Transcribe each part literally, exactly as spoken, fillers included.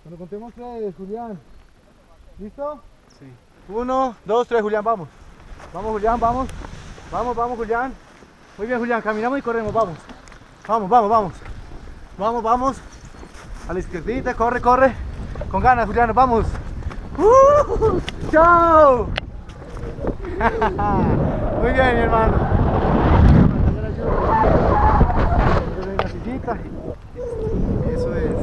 Cuando contemos tres, Julián. ¿Listo? Sí. Uno, dos, tres, Julián, vamos. Vamos, Julián, vamos. Vamos, vamos, Julián. Muy bien, Julián, caminamos y corremos, vamos. Vamos, vamos, vamos. Vamos, vamos. A la izquierdita, corre, corre. Con ganas, Julián, vamos. ¡Uh! ¡Chao! Muy bien, mi hermano. Una sillita. Eso es.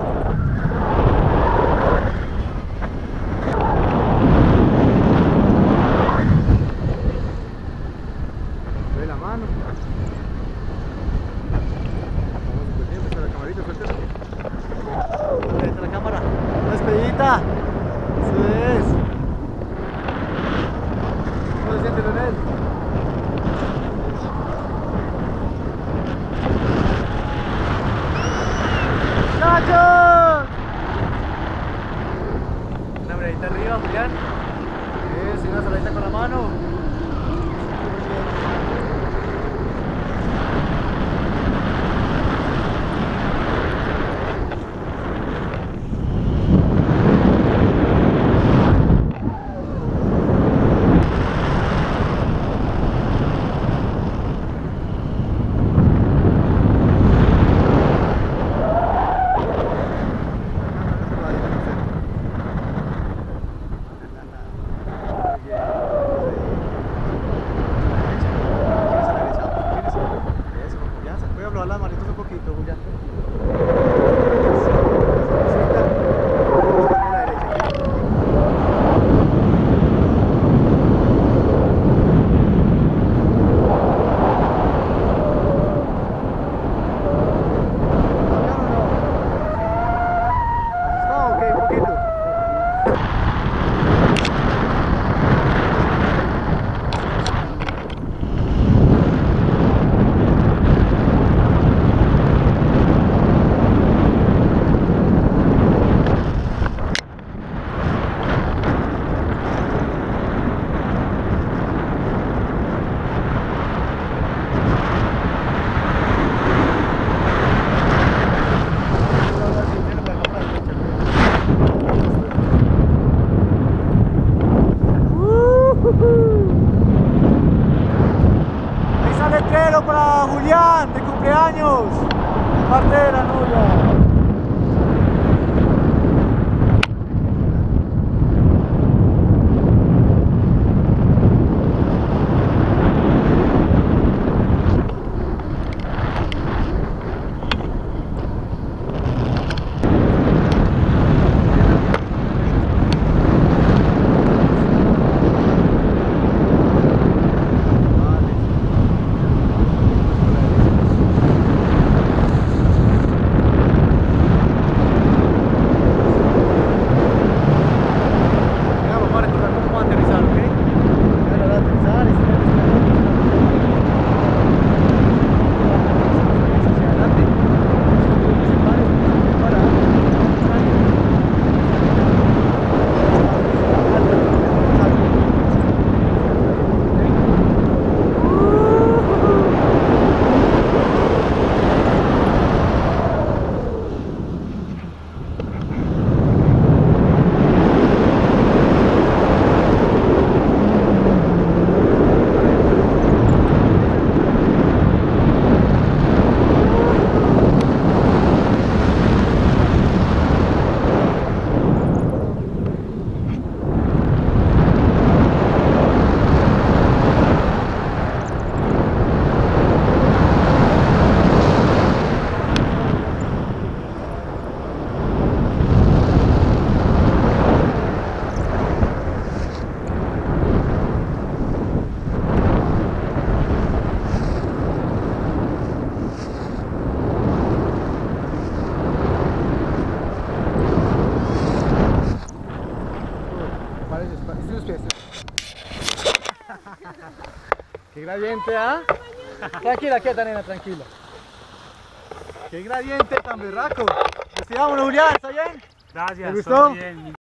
Doy la mano. Vamos súper bien, está la camarita, suéltala. Ahí está la cámara. Una despedida. Eso es. ¿Cómo se siente, Leonel? ¡Muchachos! Una miradita arriba, Julián. Eso, y una saladita con la mano. Las manitos un poquito, Julián. Ahí sale letrero para Julián de cumpleaños, de parte de la novia. Qué gradiente, ¿ah? ¿eh? Tranquila, quieta, nena, tranquila. Qué gradiente tan berraco. Decíamos, Julián, ¿está bien? Gracias, ¿te gustó? bien.